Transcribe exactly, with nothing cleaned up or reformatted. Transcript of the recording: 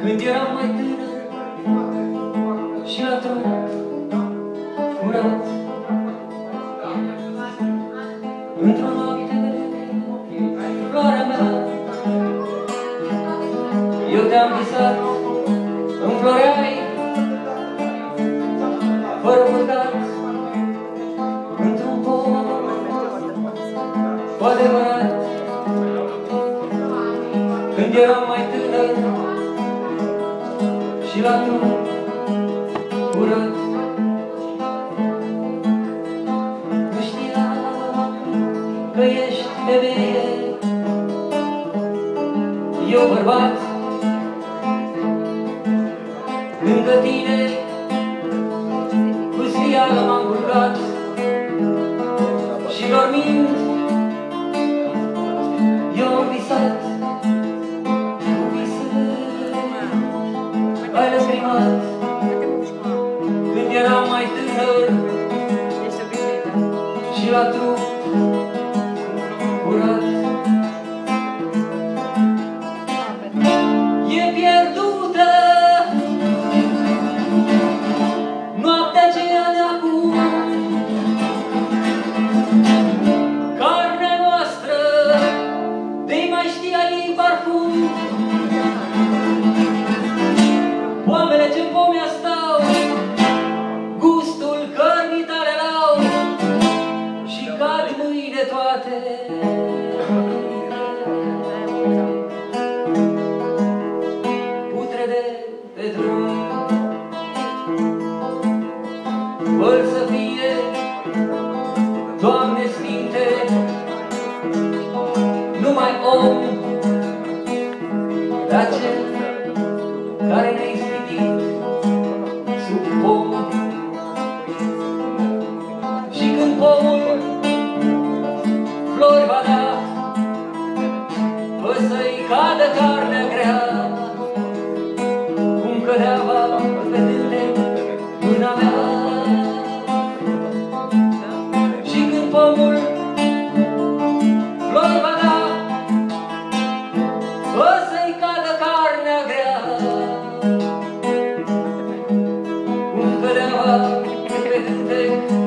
Când eram mai tânăr și la drum curat, într-o noapte de floarea mea, eu te-am visat, înfloreai, fără păcat, într-un pom cu adevărat. Când eram mai tânăr și la drum curat, nu știam că ești femeie, eu bărbat. Lângă tine cu sfială m-am culcat și dormind eu am visat, cu visând ai lăcrimat. Când eram mai tânăr și la trup curat, e pierdută noaptea aceea de acum, carnea noastră de-i mai știa ei parfum. Oamele ce-n pomea stau, gustul cărnii tale l-au și cad mâine toate. Putrede pe drum, fără să fie, Doamne Sfinte, numai om, dar cel care ne-a ispitit sub pom. Și când pomul flori va da, fă să-i cadă carnea grea, cum cădea va pe tântec mâna mea. Și când pomul flori va da, fă să-i cadă carnea grea, cum cădea va pe tântec